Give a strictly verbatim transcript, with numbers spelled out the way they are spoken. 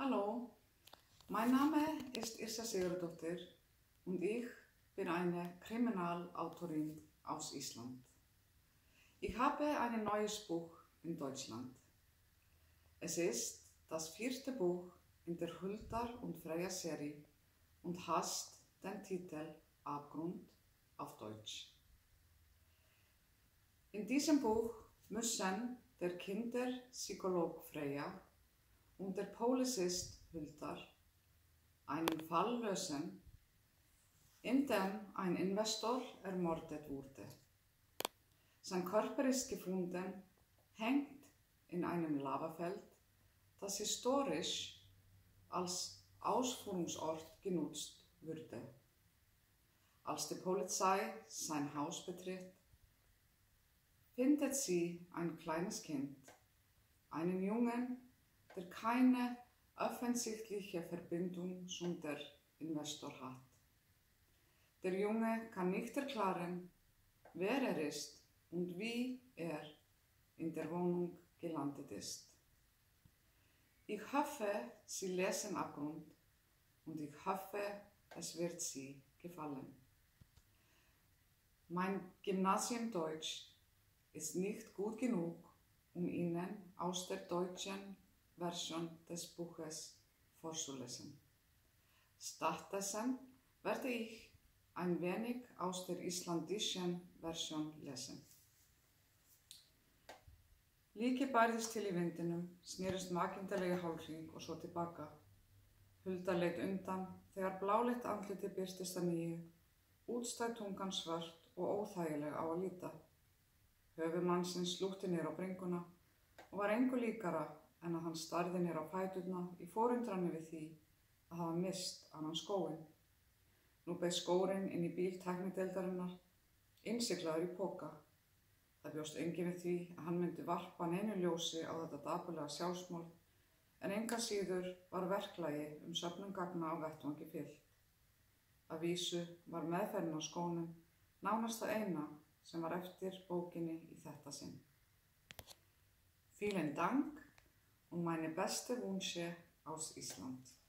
Hallo, mein Name ist Irsa Sigurðardóttir und ich bin eine Kriminalautorin aus Island. Ich habe ein neues Buch in Deutschland. Es ist das vierte Buch in der Huldar und Freyja Serie und heißt den Titel Abgrund auf Deutsch. In diesem Buch müssen der Kinderpsycholog Freyja und der Polizist Huldar einen Fall lösen, in dem ein Investor ermordet wurde. Sein Körper ist gefunden, hängt in einem Lavafeld, das historisch als Ausführungsort genutzt wurde. Als die Polizei sein Haus betritt, findet sie ein kleines Kind, einen Jungen, der keine offensichtliche Verbindung zum der Investor hat. Der Junge kann nicht erklären, wer er ist und wie er in der Wohnung gelandet ist. Ich hoffe, Sie lesen Abgrund und ich hoffe, es wird Sie gefallen. Mein Gymnasium Deutsch ist nicht gut genug, um Ihnen aus der deutschen Version des Buches vorzulesen. Stattdessen werde ich ein wenig aus der islandischen Version lesen. Líkið bærðist til í vindinum, snerist makindalega hálfhring og svo til baka. Hulda leit undan þegar bláleitt andlitið birtist að nýju, útstæð tungan svört og óþægileg á að líta. Höfuð mannsins slútti niður á bringuna og var engu líkara en að hann starði niður á fæturna í forundrani við því að hafa mist annan skóinn. Nú beið skórinn inn í bíl tæknideildarinnar, innsiglaður í poka. Það bjóst enginn við því að hann myndi varpa neinu ljósi á þetta dapurlega sjálfsmorð, en enga síður var verklagi um söfnun gagna á vettvangi fylgt. Að vísu var meðferðin á skónum nánast það eina sem var eftir bókinni í þetta sinn. Vielen Dank und meine beste Wünsche aus Island.